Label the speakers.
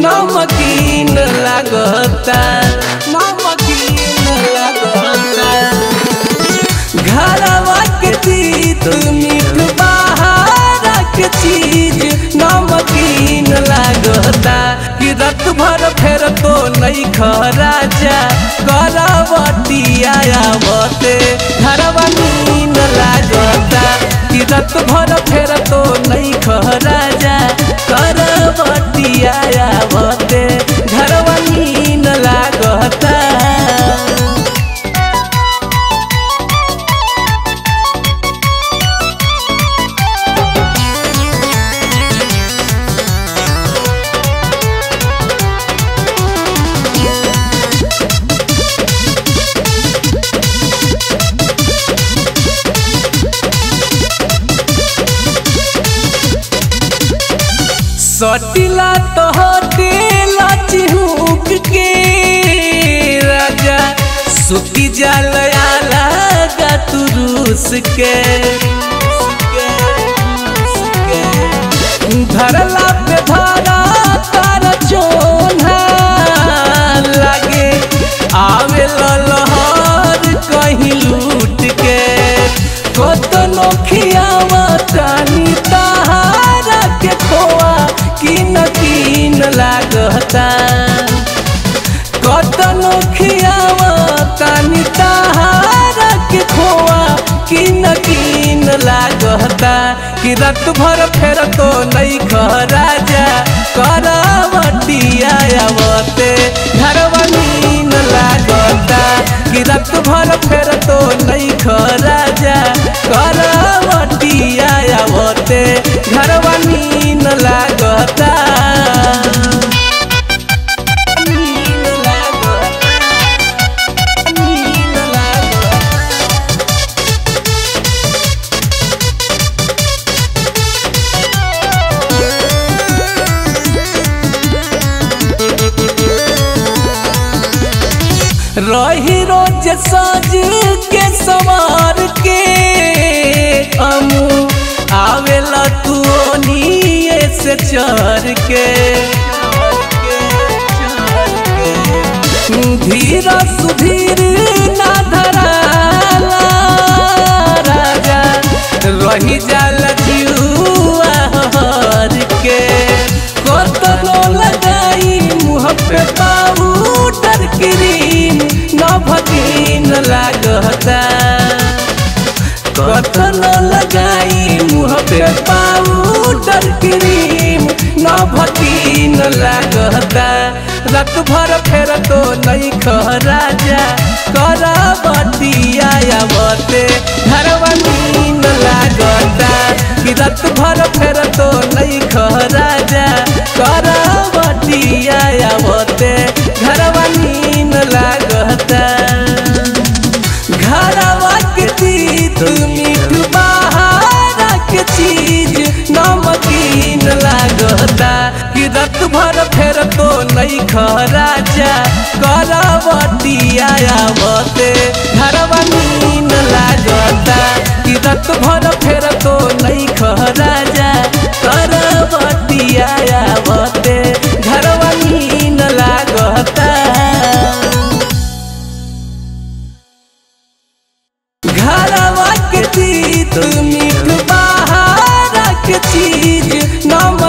Speaker 1: नमकीन लागता नमकीन लागता। घरवा के चीज मीठ बाहर के चीज नमकीन लागता। कि रात भर फेर तो नहीं खराजा करवटिया आवते घरवा नीन लागता। कि रात भर फेर तो नहीं खराजा करवटिया आवते घरवा नीन लागता। सटिला तो होटेला चिहुक के राजा सुती जलया लगा तुरुस के धरला पे धरा तार चोन्हा लगे आवे लहर कहीं लूट के कतनो खियावा तानी तहारा के खोआ कीन लागता। कतनो खियावा तानी तहारा के खोआ कीन लागता। कि रात भर फेर तो नहीं खराजा करवटिया आवते घरवा नीन लागता। कि रात भर फेर तो नहीं खराजा करवटिया आवते घरवा नीन लागता। रही रोज सज के सवार के अमू आवेला तू ओनिए से चढ़ के धीरा सुधीर ना धराला राजा रही जाला जुआ हर के कतनो लगाई मुँह पे पाउडर क्रीम नमकीन लागता। कतनो लगाई मुँह पे पाउडर क्रीम नमकीन लागता। रात भर फेर तो नहीं खराजा करवटिया आवते घरवा नीन लागता। कि रात भर फेर तो नहीं खराजा करवटिया आवते घरवा नीन लागता। घरवा के चीज मीठ बाहर के चीज नमकीन लागता। कि रात भर फेर तो नहीं खराजा करवटिया आवते घरवा नीन लागता। कि रात भर फेर तो नहीं खराजा करवटिया आवते घरवा नीन लागता। घरवा के चीज मीठ बाहर के चीज